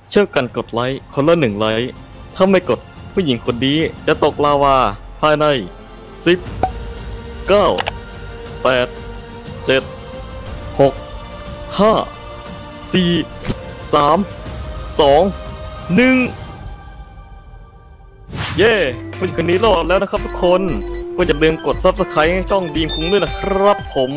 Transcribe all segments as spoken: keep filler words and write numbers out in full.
ช่วยกันกดไลค์คนละหนึ่งไลค์ถ้าไม่กดผู้หญิงคนนี้จะตกลาวาภายในสิบ เก้า แปด เจ็ด หก ห้า สี่ สาม สอง หนึ่งเย้ผู้หญิงคนนี้รอดแล้วนะครับทุกคนก็อย่าลืมกด ซับสไครบ์ ให้ช่องดีมคุ้งด้วยนะครับผม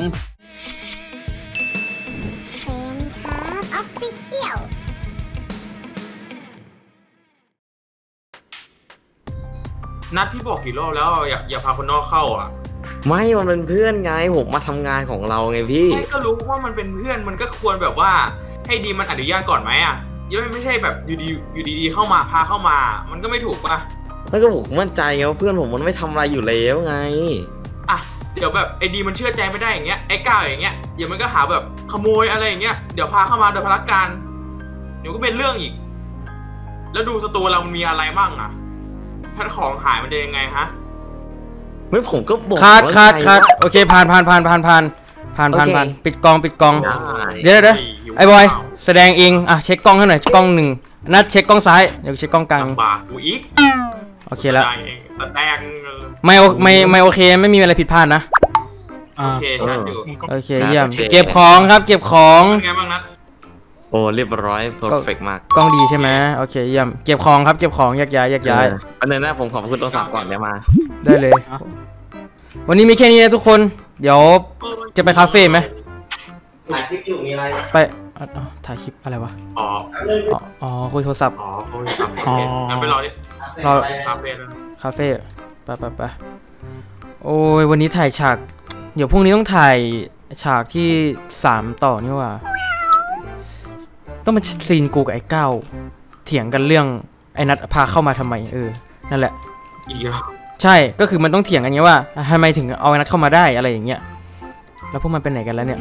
นัดพี่บอกกี่รอบแล้วอย่าอย่าพาคนนอกเข้าอ่ะไม่มันเป็นเพื่อนไงผมมาทำงานของเราไงพี่ไม่ก็รู้ว่ามันเป็นเพื่อนมันก็ควรแบบว่าให้ดีมันอนุญาตก่อนไหมอ่ะยังไม่ใช่แบบอยู่ดีอยู่ดีๆเข้ามาพาเข้ามามันก็ไม่ถูกป่ะแล้วก็ผมมั่นใจไงว่าเพื่อนผมมันไม่ทำอะไรอยู่แล้วไงอ่ะเดี๋ยวแบบไอ้ดีมันเชื่อใจไม่ได้อย่างเงี้ยไอ้ก้าวอย่างเงี้ยเดี๋ยวมันก็หาแบบขโมยอะไรอย่างเงี้ยเดี๋ยวพาเข้ามาโดยพลการเดี๋ยวก็เป็นเรื่องอีกแล้วดูสตูเรามันมีอะไรมั่งอ่ะถ้าของหายมันจะยังไงฮะไม่ผมก็บอกคาดคาดคาดโอเคผ่านผ่านผ่านผ่านผ่านผ่านผ่านผ่านปิดกองปิดกองเดี๋ยวเดี๋ยวไอ้บอยแสดงเองอ่ะเช็คกล้องให้หน่อยกล้องหนึ่งนัดเช็คกล้องซ้ายเดี๋ยวเช็คกล้องกลางบากูอีกโอเคแล้วแสดงไม่ไม่ไม่โอเคไม่มีอะไรผิดพลาดนะโอเคชัดอยู่โอเคเยี่ยมเก็บของครับเก็บของไงบ้างนัดโอ้เรียบร้อยเพอร์เฟกต์มากกล้องดีใช่ไหมโอเคเยี่ยมเก็บของครับเก็บของแยกย้ายแยกย้ายอันนี้นะผมขอบคุณโทรศัพท์ก่อนเดี๋ยวมาได้เลยวันนี้มีแค่นี้นะทุกคนเดี๋ยวจะไปคาเฟ่ไหมถ่ายคลิปอยู่มีอะไรไปถ่ายคลิปอะไรวะอ๋ออ๋อคุยโทรศัพท์อ๋อคุยโทรศัพท์อ๋องั้นไปรอดิรอคาเฟ่คาเฟ่ไปไปไปโอ้ยวันนี้ถ่ายฉากเดี๋ยวพรุ่งนี้ต้องถ่ายฉากที่สามต่อนี่ว่าต้องมาซีนกูกับไอ้ก้าวเถียงกันเรื่องไอ้นัดพาเข้ามาทำไมเออนั่นแหละใช่ก็คือมันต้องเถียงกันไงว่าทำไมถึงเอาไอ้นัดเข้ามาได้อะไรอย่างเงี้ยแล้วพวกมันเป็นไหนกันแล้วเนี่ย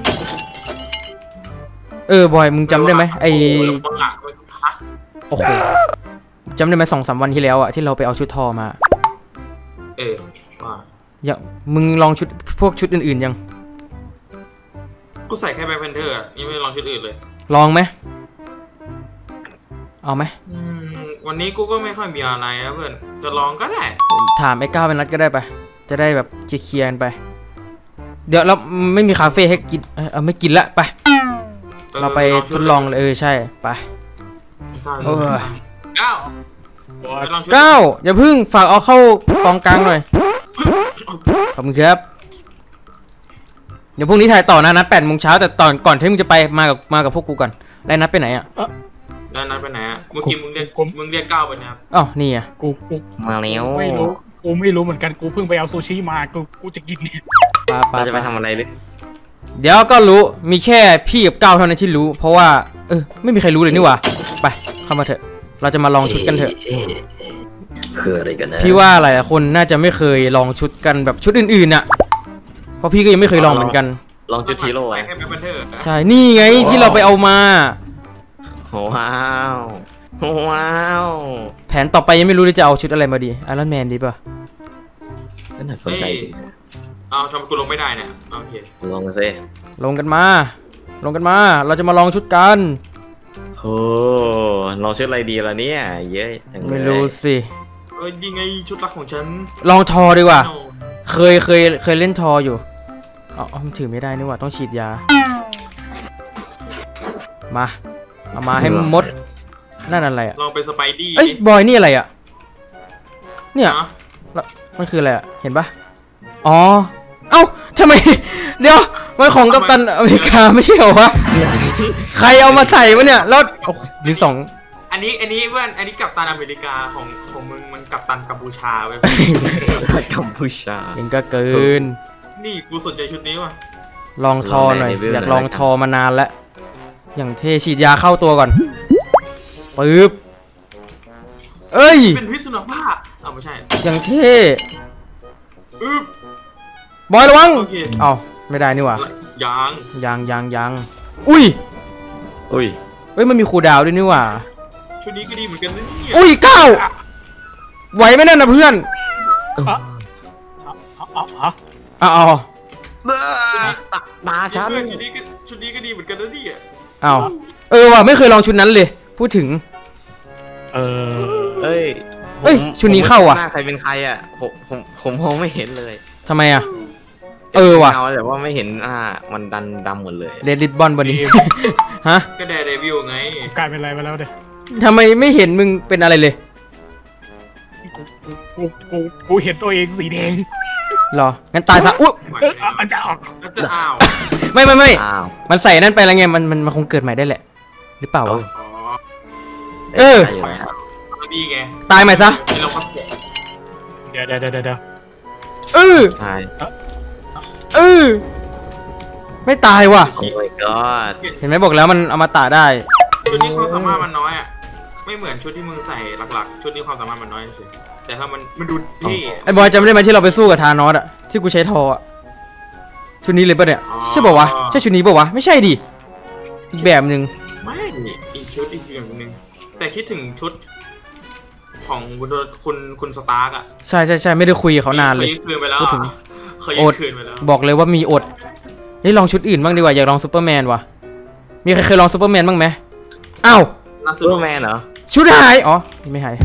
เออบอยมึงจำได้ไหมไอโอ้โหจำได้ไหมสองสามวันที่แล้วอะที่เราไปเอาชุดทอมาเออว่ายังมึงลองชุดพวกชุดอื่นๆยังกูใส่แค่แบ็คแพนเทอร์ยังไม่ลองชุดอื่นเลยลองไหมเอาไหมวันนี้กูก็ไม่ค่อยมีอะไรนะเพื่อนจะลองก็ได้ถามไอ้ก้าวเป็นนัดก็ได้ไปจะได้แบบเคลียร์กันไปเดี๋ยวเราไม่มีคาเฟ่ให้กินเออไม่กินละไปเราไปทดลองเลยเออใช่ไปเออก้าวก้าวอย่าพึ่งฝากเอาเข้ากองกลางหน่อยขอบคุณครับเดี๋ยวพรุ่งนี้ถ่ายต่อนะนัดแปดโมงเช้าแต่ตอนก่อนที่มึงจะไปมากับมากับพวกกูก่อนแล้วนัดไปไหนอ่ะแล้วนัดไปไหนอ่ะเมื่อกี้มึงเรียกมึงเรียกก้าวไปนะครับอ๋อนี่อ่ะกูกูมาแล้วไม่รู้กูไม่รู้เหมือนกันกูเพิ่งไปเอาซูชิมากูกูจะกินเนี่ยเราจะไปทำอะไรดิเดี๋ยวก็รู้มีแค่พี่กับก้าวเท่านั้นที่รู้เพราะว่าเออไม่มีใครรู้เลยนี่หว่าไปเข้ามาเถอะเราจะมาลองชุดกันเถอะคืออะไรกันนะพี่ว่าหลายคนน่าจะไม่เคยลองชุดกันแบบชุดอื่นๆน่ะเพราะพี่ก็ยังไม่เคยลองเหมือนกันลองชุดฮีโร่ใช่นี่ไงที่เราไปเอามาว้าวว้าวแผนต่อไปยังไม่รู้เลยจะเอาชุดอะไรมาดีไอรอนแมนดีป่ะก็น่าสนใจเอาทำกูลงไม่ได้เนี่ยโอเคลงมาสิลงกันมาลงกันมาเราจะมาลองชุดกันโอ้ลองชุดอะไรดีล่ะเนี่ยเยอะไม่รู้สิเอ้ยยังไงชุดรักของฉันลองทอดีกว่าเคยเคยเคยเล่นทออยู่อ๋อมันถือไม่ได้นี่หว่าต้องฉีดยามาเอามาให้มดนั่นอะไรอ่ะลองเป็นสไปดี้เอ้ยบอยนี่อะไรอ่ะเนี่ยมันคืออะไรอ่ะเห็นปะอ๋อเอ้าทำไมเดี๋ยวมันของกัปตันอเมริกาไม่ใช่เหรอวะใครเอามาใส่วะเนี่ยแล้วมีสองอันนี้อันนี้เพื่อนอันนี้กัปตันอเมริกาของของมึงมันกัปตันกัมพูชาเว้ยกัมพูชาเองก็เกินนี่กูสนใจชุดนี้ว่ะลองทอหน่อยอยากลองทอมานานแล้วอย่างเทฉีดยาเข้าตัวก่อนปึ๊บเอ้ยเป็นพิษสุนัขบ้าอ้าวไม่ใช่อย่างเท่อึ๊บบอยระวังเอ้าไม่ได้นี่หว่ายางยางยางยางอุ้ยอุ้ยเอ้ยมันมีคูดาวด้วยนี่หว่าชุดนี้ก็ดีเหมือนกันนะเนี่ยอุ้ยเก้าไหวไหมนั่นนะเพื่อนอ๋ออ๋ออ๋อตาฉันชุดนี้ก็ชุดนี้ก็ดีเหมือนกันนะเนี่ยอ้าวเออว่ะไม่เคยลองชุดนั้นเลยพูดถึงเออเอ้ยเอ้ยผมชุดนี้เข้าอ่ะหน้าใครเป็นใครอ่ะผมผมผมมองไม่เห็นเลยทำไมอ่ะ เออว่ะเงาแต่ว่าไม่เห็นอ่ามันดันดำหมดเลยเรดลิตบอลบนนี้ ฮะก็แดร์เดวิลไงกลายเป็นอะไรไปแล้วเด้ทำไมไม่เห็นมึงเป็นอะไรเลยกูกูกูกูเห็นตัวเองสีแดงหรอ งั้นตายซะ อุ๊ยไหวเออไม่ได้อันจะออกแล้วจะอ้าวไม่ไม่ไม่อ้าวมันใส่นั่นไปแล้วไง มันมันมันคงเกิดใหม่ได้แหละ หรือเปล่าวะอ๋อเออได้ยู่แล้วดีไงตายใหม่ซะไอ้เราพักเสียเดี๋ยวเดี๋ยวเดี๋ยวเดี๋ยวเออใช่เออ ไม่ตายว่ะโอ้ my god เห็นไหมบอกแล้วมันเอามาตาได้ชุดนี้ความสามารถมันน้อยอ่ะ ไม่เหมือนชุดที่มึงใส่หลักๆ ชุดนี้ความสามารถมันน้อยเฉยแต่ถ้ามันมันดูเท่อะไอ้บอยจำได้ไหมที่เราไปสู้กับธานอสอะที่กูใช้ทออะชุดนี้เลยปะเนี่ย ใช่ป่าวะ ใช่ชุดนี้ป่าวะ ไม่ใช่ดิ อีกแบบหนึ่งไม่อีกชุดอีกอย่างหนึ่งแต่คิดถึงชุด ของคุณคุณคุณสตาร์กอ่ะใช่ใช่ใช่ไม่ได้คุยกับเขานานเลยเคยคืนไปแล้วพูดถึงเคยคืนไปแล้วบอกเลยว่ามีอดเฮ้ยลองชุดอื่นบ้างดีกว่าอยากลองซูเปอร์แมนว่ะ มีใครเคยลองซูเปอร์แมนบ้างไหมอ้าวน่าสซูเปนุอก ร์แมนเหรอชุดหายอ๋อไม่หาย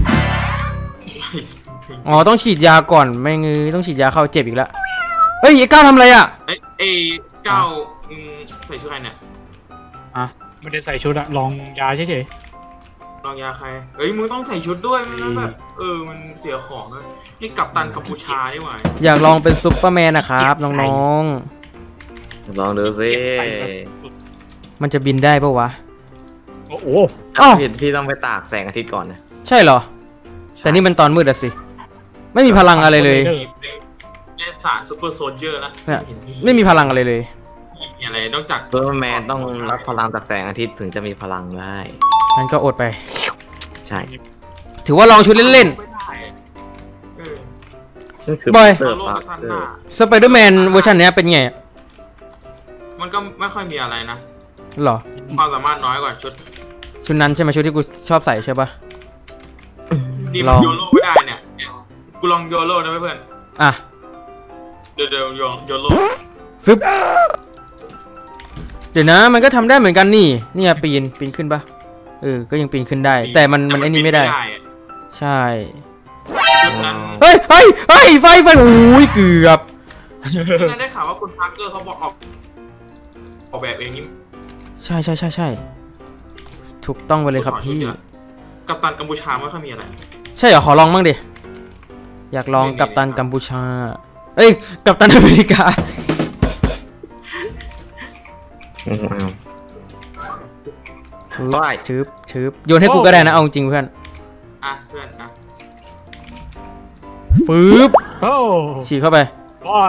อ๋อต้องฉีดยาก่อนไม่งือต้องฉีดยาเข้าเจ็บอีกแล้วเฮ้ยไอ้ก้าวทำอะไรอ่ะไอ้ไอ้เก้าอืมใส่ชุดอะไรเนี่ยอ่ะไม่ได้ใส่ชุดอะลองยาเฉยลองยาใครเอ้ยมึงต้องใส่ชุดด้วยมันต้องแบบเออมันเสียของอะนี่กัปตันกัมพูชานี่หว่าอยากลองเป็นซูเปอร์แมนนะครับน้องลองดูสิๆไปแบบสุดๆมันจะบินได้ปะวะโอ้โหถ้าผิดพี่ต้องไปตากแสงอาทิตย์ก่อนนะใช่เหรอ แต่นี่มันตอนมืดอะสิไม่มีพลังอะไรเลยนี่เป็นเนสารซูเปอร์โซลเจอร์ละเนี่ยเห็นไม่มีพลังอะไรเลยมีอะไรนอกจากซูเปอร์แมนต้องรับพลังจากแสงอาทิตย์ถึงจะมีพลังได้งั้นก็อดไปใช่ถือว่าลองชุดเล่นไม่ได้เออซึ่งคือบอยเตอร์โลกพาร์ทันเกหอน้าร์ๆสไปเดอร์แมนเวอร์ชันเนี้ยเป็นไงอะมันก็ไม่ค่อยมีอะไรนะหรอความสามารถน้อยกว่าชุดชุดนั้นใช่ไหมชุดที่กูชอบใส่ใช่ปะนี่ลมันองโยโร่ไม่ได้เนี่ยเนี่ยกูลองโยโร่ได้ไหมเพื่อนอ่ะเดี๋ยวเดี๋ยวโยโยโร่ฟึบเดี๋ยวนะมันก็ทำได้เหมือนกันนี่เนี่ยปีนปีนขึ้นปะเออก็ยังปีนขึ้นได้ แต่มันมันไอ้นี่ไม่ได้อะใช่ชุดนั้นเฮ้ยเฮ้ยเฮ้ยไฟไฟโอ้ยเกือบชุดนั้นได้ข่าวว่าคุณพาร์เกอร์เขาบอกออกออกแบบเองนี่ใช่ใช่ใช่ใช่ถูกต้องไปเลยครับพี่กัปตันกัมพูชาไม่ค่อยมีอะไรใช่เหรอขอลองบ้างดิอยากลองกัปตันกัมพูชาเอ้ยกัปตันอเมริกาว้ายชืบชืบโยนให้กูก็ได้นะเอาจริงเพื่อนอ่ะเพื่อนอ่ะฟืบโอ้ฉีกเข้าไปบอย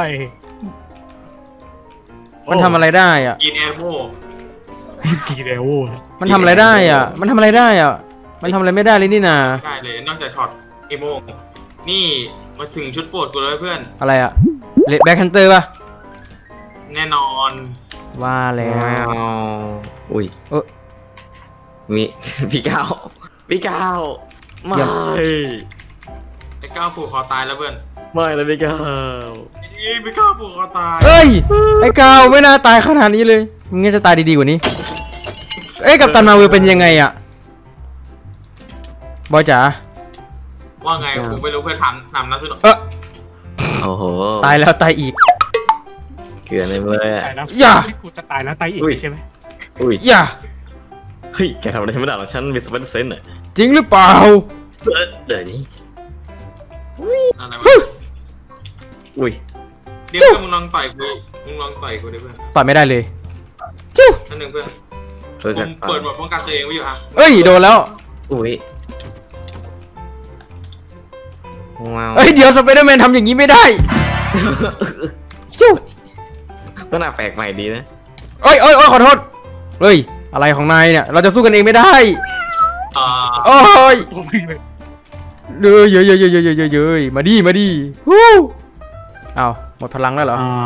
มันทำอะไรได้อ่ะกินแอร์โมกี่เดวมันทำอะไรได้อ่ะ มันทำอะไรได้อ่ะ มันทำอะไรไม่ได้เลยนี่นาได้เลยนอกจากถอดเอโมนี่มาถึงชุดโปรดกูเลยเพื่อนอะไรอ่ะเลดแบ็คฮันเตอร์ป่ะแน่นอนว่าแล้วอุ้ยเออมี พี่ก้าวพี่ก้าวไม่เยี่ยมไอ้ก้าวผูกคอตายแล้วเพื่อนไม่เลยพี่ก้าวไอ้ไอ้ก้าวผูกคอตายเอ้ย ไอ้กาวไม่น่าตายขนาดนี้เลยมึงงั้นจะตายดีๆกว่านี้ เอ้ยกัปตันมาเวลเป็นยังไงอ่ะ บอยจ๋าว่าไงกูไม่รู้เพื่อนถามถามนักสืบเออโอ้โหตายแล้วตายอีกเกลือในมืออะตายแล้วอย่ากูจะตายแล้วตายอีกอุ้ยใช่ไหมอุ้ยอย่าเฮ้ยแกทำอะไรฉันไม่ได้หรอกฉันมีสเปนเซนต์อ่ะจริงหรือเปล่าเออเดี๋ยวนี้อะไรวะอุ้ยเดี๋ยวเพื่อนมึงลองต่อยกูมึงลองต่อยกูดิเพื่อนต่อยไม่ได้เลย จิ้วนั่นหนึ่งเพื่อนเพื่อผจะมเปิดโหมดป้องกันตัวเองไว้อยู่อ่ะเอ้ยโดนแล้วอุ้ยว้าวเอ้ยเดี๋ยวสไปเดอร์แมนทำอย่างนี้ไม่ได้ จิ้วก็น่าแปลกใหม่ดีนะเอ้ยเอ้ยเอ้ยขอโทษเฮ้ยอะไรของนายเนี่ย เราจะสู้กันเองไม่ได้อ่าโอ้ยโอ้ยเยอะเยอะเยอะเยอะเยอะเยอะเยอะมาดิมาดิฮู้เอาหมดพลังแล้วเหรออ่า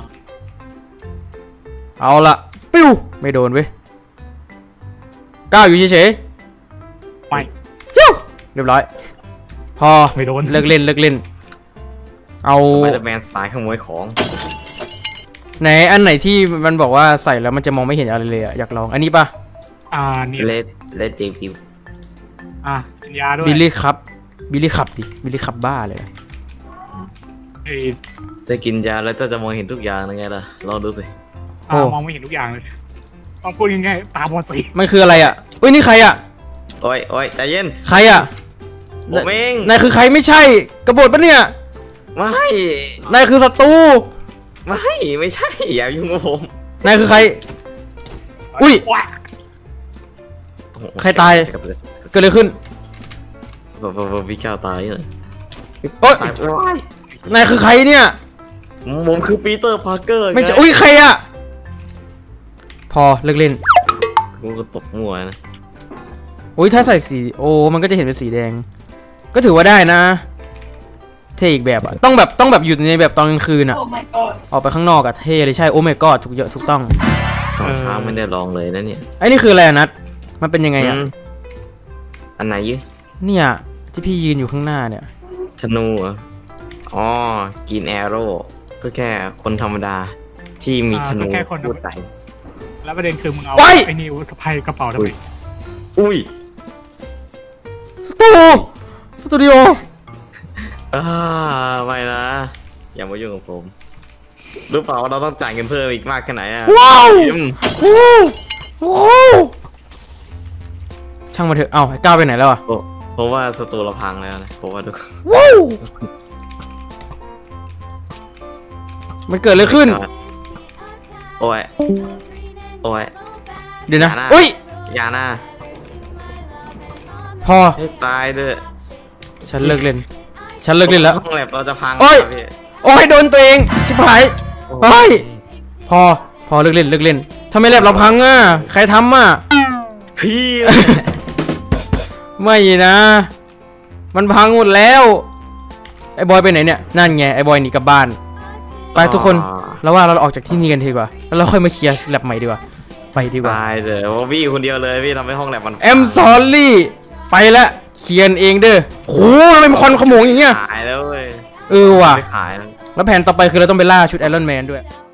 เอาละปิ้วไม่โดนเว้ยก้าวอยู่เฉยไม่ๆจิ้วเรียบร้อย พอไม่โดนเลิกเล่นเลิกเล่น เอาสไปเดอร์แมนสไตล์ขโมยของไหนอันไหนที่มันบอกว่าใส่แล้วมันจะมองไม่เห็นอะไรเลยอะอยากลองอันนี้ปะอ่านี่เลดเลดเดวิลอ่ะกินยาด้วยบิลลี่ครับบิลลี่ขับดิบิลลี่ขับบ้าเลยนะเอ้ยจะกินยาแล้วจะจะมองเห็นทุกอย่างยังไงล่ะลองดูสิอ่ามองไม่เห็นทุกอย่างเลยต้องพูดง่ายๆตาบอดสีมันคืออะไรอ่ะเอ้ยนี่ใครอ่ะโอ้ยโอ้ยใจเย็นใครอ่ะผมเองนายคือใครไม่ใช่กบฏปะเนี่ยไม่นายคือศัตรูไม่ไม่ใช่อย่ายุ่งกับผมนายคือใคร อุ้ยว้าใครตาย เกิดอะไรขึ้นแบบแบบพี่ก้าวตายเลยโอ๊ยตายว้ายนายคือใครเนี่ยผมคือปีเตอร์พาร์เกอร์ไม่ใช่อุ้ยใครอ่ะพอเลิกเล่นกูก็ตกมั่วนะอุ้ยถ้าใส่สีโอมันก็จะเห็นเป็นสีแดง ก็ถือว่าได้นะเท่อีกแบบอ่ะต้องแบบต้องแบบอยู่ในแบบตอนกลางคืนอ่ะออกไปข้างนอกอ่ะเท่เลยใช่โอ้ my god ถูกเยอะถูกต้องตอนเช้าไม่ได้ลองเลยนะเนี่ยไอ้นี่คืออะไรอะนัทมันเป็นยังไงอ่ะมอันไหนยี่เนี่ยที่พี่ยืนอยู่ข้างหน้าเนี่ยธนูเหรออ๋อกินแอโร่ก็แค่คนธรรมดาที่มีธนูพูดไต่แล้วประเด็นคือมึงเอาไปไอ้นี่สะพายกระเป๋าทำไมอุ้ยสตูสตูดิโออ่าไม่นะ อย่ามายุ่งกับผมรู้เปล่าว่าเราต้องจ่ายเงินเพิ่มอีกมากแค่ไหนอ่ะว้าวอืมโอ้โหช่างมาเถอะเอ้าไอ้ก้าวไปไหนแล้วอ่ะโอ้เพราะว่าสตูเราพังแล้วนะผมว่าดูว้าวมันเกิดอะไรขึ้นโอ้ยโอ้ยเดี๋ยวนะอย่านะอุ้ยอย่านะพอให้ตายเด้อฉันเลิกเล่น ฉันเลิกเล่นแล้วห้องแลบเราจะพังโอ้ยแล้วพี่โอ้ยโดนตัวเองชิบหายเฮ้ยพอพอเลิกเล่นเลิกเล่นทำไมแลบเราพังอ่ะใครทำอ่ะพี่ไม่นะ มันพังหมดแล้วไอ้บอยไปไหนเนี่ยนั่นไงไอ้บอยหนีกลับบ้านไปทุกคนแล้วว่าเราออกจากที่นี่กันดีกว่าแล้วเราค่อยมาเคลียร์แลบใหม่ดีกว่าไปดีกว่าตายเด้อว่าพี่คนเดียวเลยพี่ทำให้ห้องแลบมันแอมซอรี่ไปละเคลียร์เองเด้อโหทำไมมันควันขโมงอย่างเงี้ยขายแล้วเว้ยเออว่ะไม่ขายแล้วแล้วแผนต่อไปคือเราต้องไปล่าชุดไอรอนแมนด้วย